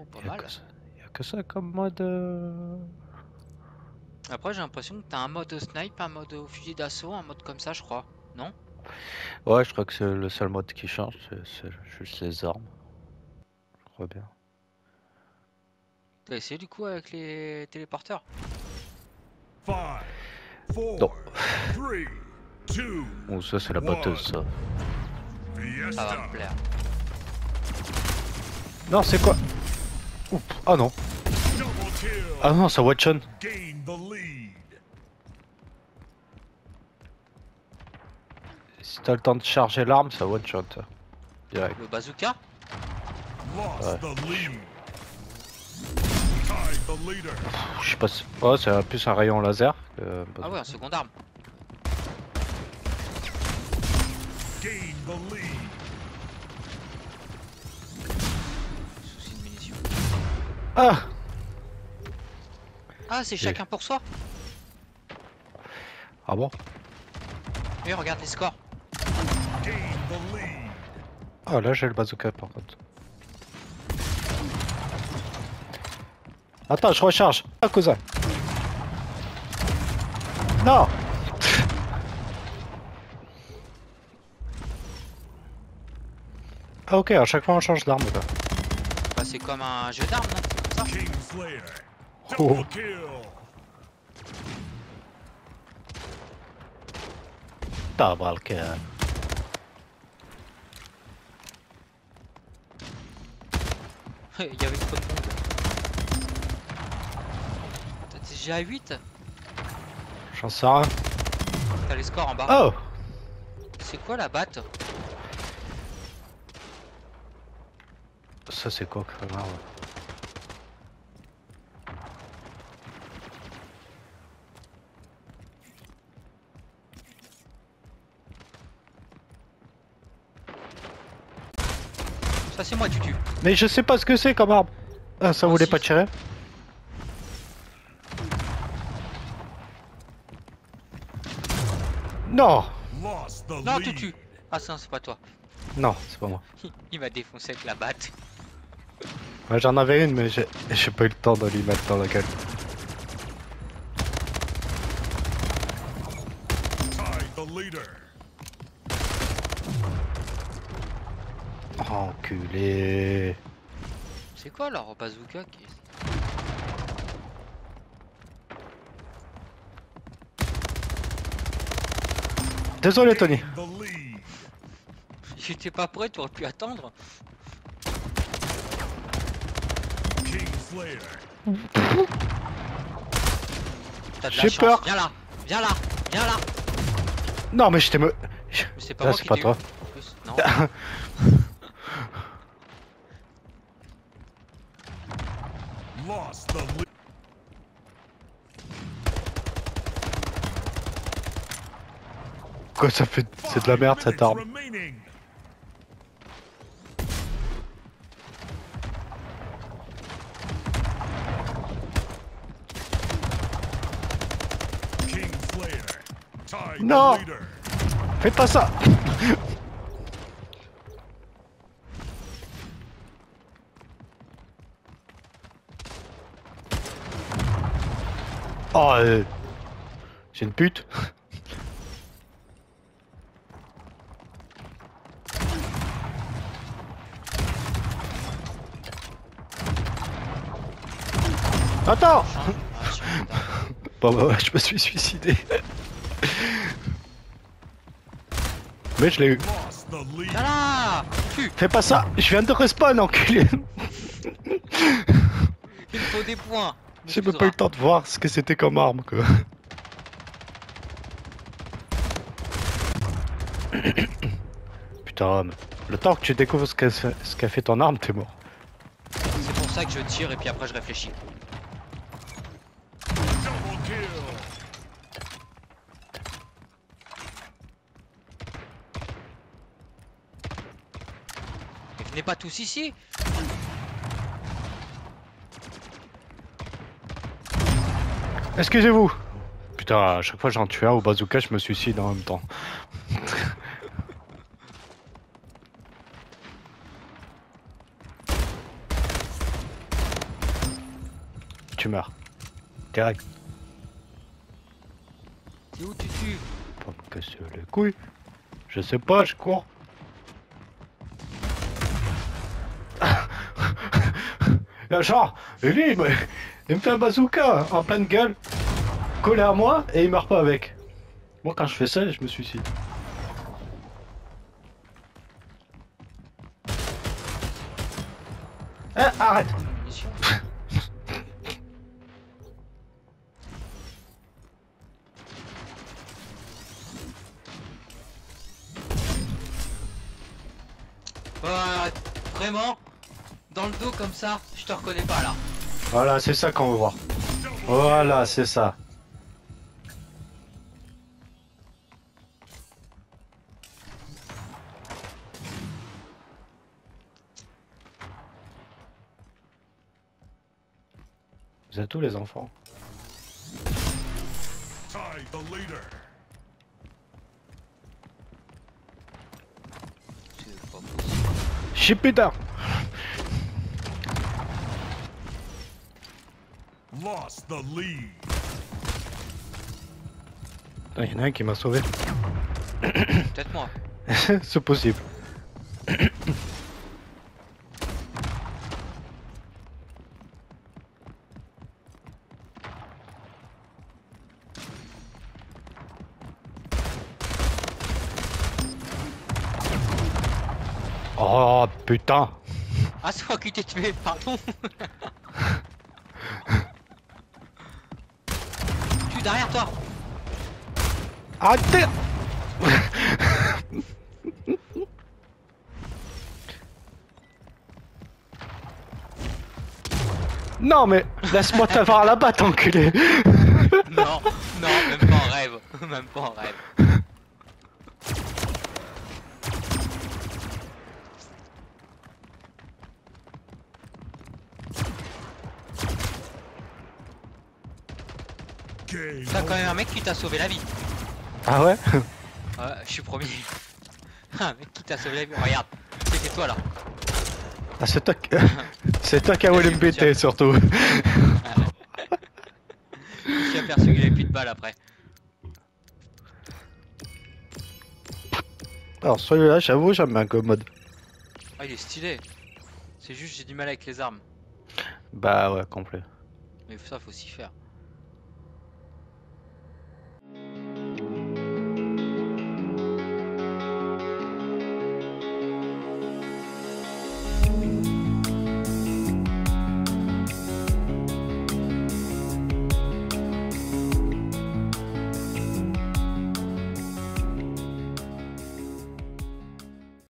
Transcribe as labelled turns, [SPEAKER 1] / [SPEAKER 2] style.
[SPEAKER 1] Pas mal.
[SPEAKER 2] Y a que ça comme mode.
[SPEAKER 1] Après, j'ai l'impression que t'as un mode snipe, un mode au fusil d'assaut, un mode comme ça, je crois. Non?
[SPEAKER 2] Ouais, je crois que c'est le seul mode qui change, c'est juste les armes. Je crois bien.
[SPEAKER 1] T'as essayé du coup avec les téléporteurs?
[SPEAKER 3] 5, 4,
[SPEAKER 2] Non.
[SPEAKER 3] 3, 2,
[SPEAKER 2] Bon, ça c'est la batteuse, ça.
[SPEAKER 1] Ça va
[SPEAKER 3] Fiesta.
[SPEAKER 1] me plaire.
[SPEAKER 2] Non, c'est quoi? Oups. Ah non.
[SPEAKER 3] Double kill.
[SPEAKER 2] Ah non, ça Watchon.
[SPEAKER 3] Gain the lead.
[SPEAKER 2] Si t'as le temps de charger l'arme, ça Watchon, ça. Direct.
[SPEAKER 1] Le bazooka?
[SPEAKER 3] Lost the lead. Tied the leader.
[SPEAKER 2] Je sais pas si... Oh, c'est plus un rayon laser que...
[SPEAKER 1] Ah ouais, en seconde arme.
[SPEAKER 3] Gain the lead.
[SPEAKER 1] Souci de munitions.
[SPEAKER 2] Ah.
[SPEAKER 1] Ah, c'est chacun pour soi?
[SPEAKER 2] Ah bon?
[SPEAKER 1] Oui, regarde les scores.
[SPEAKER 3] Gain the lead.
[SPEAKER 2] Ah là j'ai le bazooka par contre. Attends, je recharge. Ah, cousin. Non. Ah ok, à chaque fois on change d'arme là.
[SPEAKER 1] Bah, c'est comme un jeu d'armes, non? Comme ça?
[SPEAKER 3] King Slayer.
[SPEAKER 2] Oh.
[SPEAKER 3] Double kill.
[SPEAKER 2] T'as bras le cœur.
[SPEAKER 1] Il y avait trop de monde. T'as déjà 8?
[SPEAKER 2] J'en sais rien.
[SPEAKER 1] T'as les scores en bas.
[SPEAKER 2] Oh.
[SPEAKER 1] C'est quoi la batte?
[SPEAKER 2] Ça c'est quoi que arme?
[SPEAKER 1] Ça, c'est moi, Tutu.
[SPEAKER 2] Mais je sais pas ce que c'est comme arme. Ah, ça
[SPEAKER 1] Moi
[SPEAKER 2] voulait
[SPEAKER 1] aussi.
[SPEAKER 2] pas tirer? Non.
[SPEAKER 3] Lost the
[SPEAKER 1] Non,
[SPEAKER 3] lead.
[SPEAKER 1] Tutu. Ah, ça, c'est pas toi.
[SPEAKER 2] Non, c'est pas moi.
[SPEAKER 1] Il m'a défoncé avec la batte.
[SPEAKER 2] Ouais, j'en avais une, mais j'ai pas eu le temps de lui mettre dans la gueule.
[SPEAKER 3] Tied the leader.
[SPEAKER 2] Enculé.
[SPEAKER 1] C'est quoi leur bazooka qui est...
[SPEAKER 2] Désolé Tony.
[SPEAKER 3] Gain the lead.
[SPEAKER 1] J'étais pas prêt, tu aurais pu attendre.
[SPEAKER 3] King Slayer.
[SPEAKER 1] T'as de la
[SPEAKER 2] J'ai
[SPEAKER 1] chance.
[SPEAKER 2] peur.
[SPEAKER 1] Viens là, viens là, viens là.
[SPEAKER 2] Non mais je t'ai me...
[SPEAKER 1] Mais c'est pas
[SPEAKER 2] Ah,
[SPEAKER 1] moi
[SPEAKER 2] c'est
[SPEAKER 1] qui
[SPEAKER 2] pas
[SPEAKER 1] t'ai eu,
[SPEAKER 2] toi.
[SPEAKER 1] en plus. Non.
[SPEAKER 3] Lost the lead.
[SPEAKER 2] Quoi ça fait... C'est de la merde cette arme.
[SPEAKER 3] Remaining. King Slayer. Tied
[SPEAKER 2] No.
[SPEAKER 3] the leader.
[SPEAKER 2] Fais pas ça. Oh j'ai une pute. Attends.
[SPEAKER 1] Ah, je suis content.
[SPEAKER 2] Bon bah ouais, je me suis suicidé. Mais je l'ai eu.
[SPEAKER 3] Lost the lead.
[SPEAKER 1] Viens là. Tu.
[SPEAKER 2] Fais pas ça. Je viens de respawn enculé.
[SPEAKER 1] Il me faut des points.
[SPEAKER 2] J'ai même pas eu le temps de voir ce que c'était comme arme quoi. Putain, le temps que tu découvres ce qu'a fait ton arme, t'es mort.
[SPEAKER 1] C'est pour ça que je tire et puis après je réfléchis.
[SPEAKER 3] Double kill.
[SPEAKER 1] Mais venez pas tous ici.
[SPEAKER 2] Excusez-vous. Putain, à chaque fois j'en tue un au bazooka, je me suicide en même temps. tu meurs. Direct.
[SPEAKER 1] C'est où tu tues?
[SPEAKER 2] Pas me casser les couilles. Je sais pas, je cours. Genre, lui, il me fait un bazooka en pleine gueule, collé à moi, et il meurt pas avec. Moi, quand je fais ça, je me suicide. Hein, arrête!
[SPEAKER 1] Mission. Bah, vraiment? Dans le dos comme ça, je te reconnais pas là.
[SPEAKER 2] Voilà, c'est ça qu'on veut voir. Voilà, c'est ça. Vous êtes tous les enfants.
[SPEAKER 3] Ty, the leader.
[SPEAKER 1] C'est pas possible.
[SPEAKER 2] Chipita!
[SPEAKER 3] Lost the lead.
[SPEAKER 2] Il y en a un qui m'a sauvé.
[SPEAKER 1] Peut-être moi.
[SPEAKER 2] C'est possible. Oh putain!
[SPEAKER 1] Ah, c'est moi qui t'ai tué, pardon. Je suis derrière toi.
[SPEAKER 2] Arrêtez! Non mais laisse-moi t'avoir là-bas, t'enculé!
[SPEAKER 1] Non, non, même pas en rêve. Même pas en rêve.
[SPEAKER 3] Game
[SPEAKER 1] T'as quand
[SPEAKER 3] over.
[SPEAKER 1] même un mec qui t'a sauvé la vie.
[SPEAKER 2] Ah ouais?
[SPEAKER 1] Ouais, je suis premier. Un mec qui t'a sauvé la vie. Regarde, c'était toi là.
[SPEAKER 2] Ah, c'est toi qui... c'est toi qui as voulu me péter surtout.
[SPEAKER 1] Je me suis aperçu qu'il avait plus de balles après.
[SPEAKER 2] Alors celui-là, j'avoue, j'aime bien comme mode.
[SPEAKER 1] Ah, il est stylé. C'est juste j'ai du mal avec les armes.
[SPEAKER 2] Bah ouais, complet.
[SPEAKER 1] Mais ça, faut s'y faire.